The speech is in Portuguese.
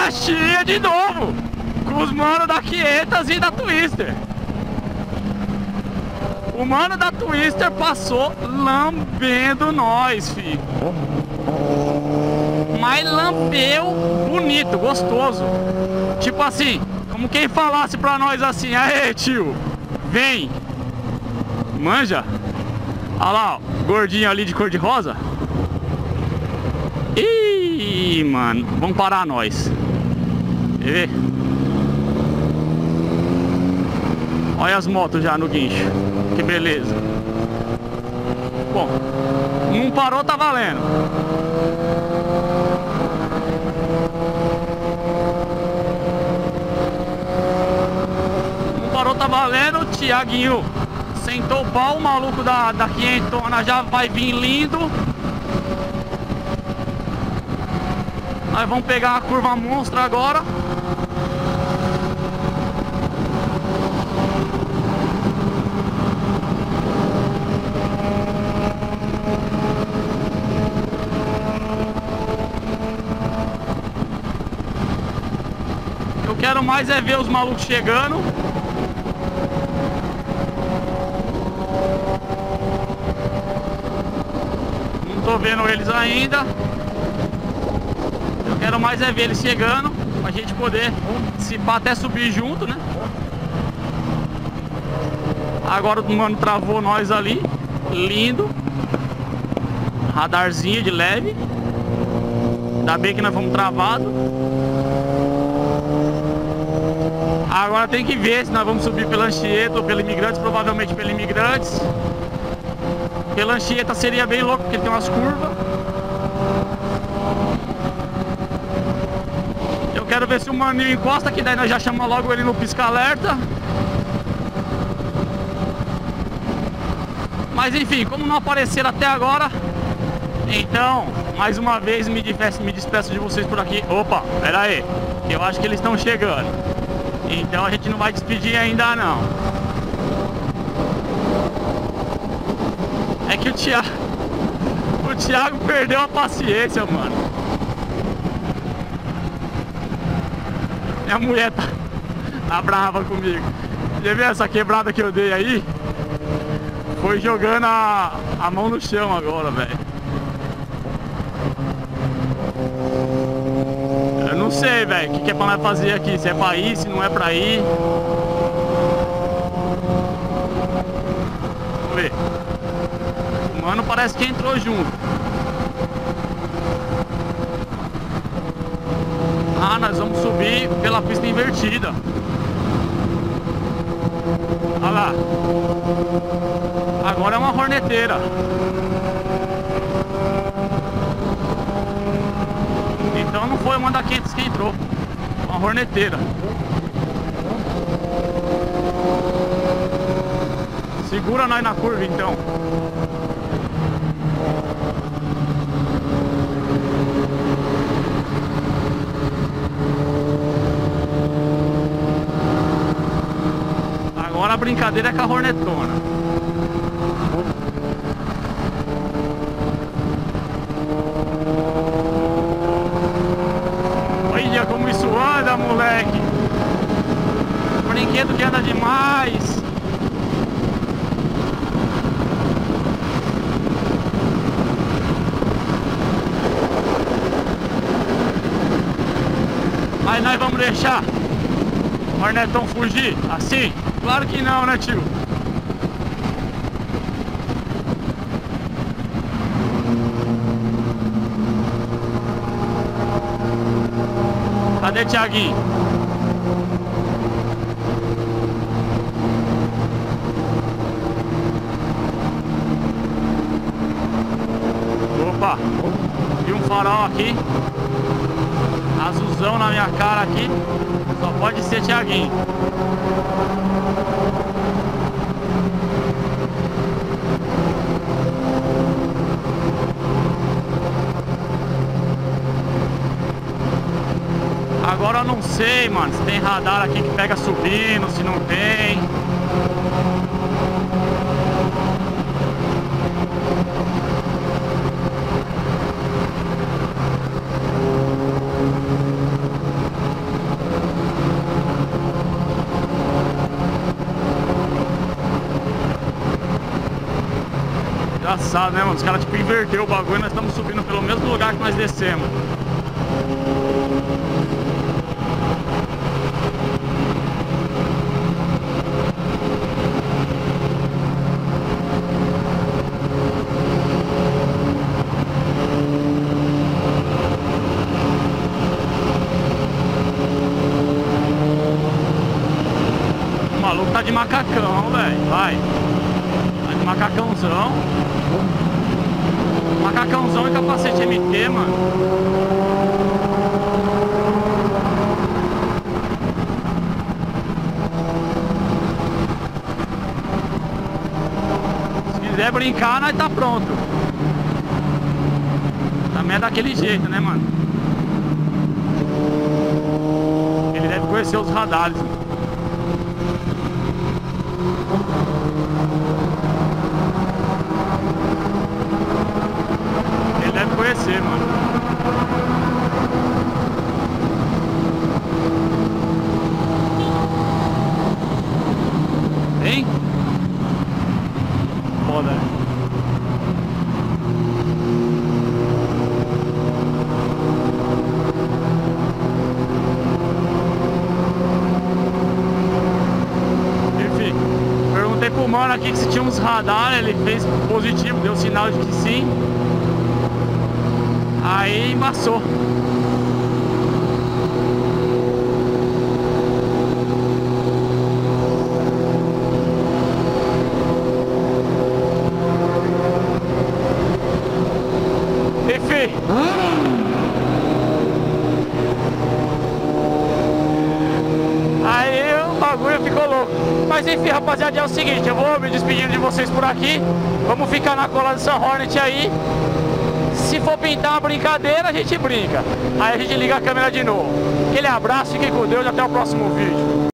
Caxias de novo, com os manos da 500 e da Twister. O mano da Twister passou lambendo nós, filho. Mas lambeu bonito, gostoso. Tipo assim, como quem falasse pra nós assim: aê tio, vem. Manja. Olha lá, ó, gordinho ali de cor de rosa. Ih, mano, vamos parar nós. Quer ver? Olha as motos já no guincho. Que beleza. Bom, não parou, tá valendo. Não parou, tá valendo. O Thiaguinho sentou o pau. O maluco da 500 já vai vir lindo. Nós vamos pegar a curva monstra agora. Eu quero mais é ver os malucos chegando. Não tô vendo eles ainda. Eu quero mais é ver eles chegando, pra gente poder, se pá, até subir junto, né? Agora o mano travou nós ali. Lindo. Radarzinho de leve. Ainda bem que nós fomos travados. Agora tem que ver se nós vamos subir pela Anchieta ou pela Imigrantes. Provavelmente pela Imigrantes. Pela Anchieta seria bem louco, porque tem umas curvas. Eu quero ver se o maninho encosta, que daí nós já chamamos logo ele no pisca-alerta. Mas enfim, como não apareceram até agora, então, mais uma vez me despeço de vocês por aqui. Opa, pera aí, eu acho que eles estão chegando. Então a gente não vai despedir ainda não. É que o Thiago perdeu a paciência, mano. Minha mulher tá brava comigo. Você vê essa quebrada que eu dei aí? Foi jogando a mão no chão agora, velho. Eu não sei, velho, o que é pra nós fazer aqui. Se é pra ir, se não é pra ir. Vamos ver. O mano parece que entrou junto. Ah, nós vamos subir pela pista invertida. Olha lá. Agora é uma horneteira. Então não foi uma da 500 que entrou. Uma horneteira. Segura nós na curva então. Agora a brincadeira é com a hornetona. Olha como isso anda, moleque. Brinquedo que anda demais. Mas nós vamos deixar o hornetão fugir assim? Claro que não, né, tio? Cadê Thiaguinho? Opa! Vi um farol aqui. Azulzão na minha cara aqui. Só pode ser Thiaguinho. Agora eu não sei, mano, se tem radar aqui que pega subindo, se não tem. engraçado, né, mano? Os caras tipo inverteu o bagulho e nós estamos subindo pelo mesmo lugar que nós descemos. O maluco tá de macacão, velho. Vai. Tá de macacãozão. Macacãozão e capacete MT, mano. Se quiser brincar, nós tá pronto. Também é daquele jeito, né, mano? Ele deve conhecer os radares, mano. Ele deve conhecer, mano. Hein? Foda. Enfim, perguntei pro mano aqui se tinha uns radar, ele fez positivo, deu sinal de que sim. Aí embaçou. Enfim. Aí o bagulho ficou louco. Mas enfim, rapaziada, é o seguinte, eu vou me despedindo de vocês por aqui. Vamos ficar na cola do Sun Hornet aí. Se for pintar uma brincadeira, a gente brinca. Aí a gente liga a câmera de novo. Aquele abraço, fiquem com Deus e até o próximo vídeo.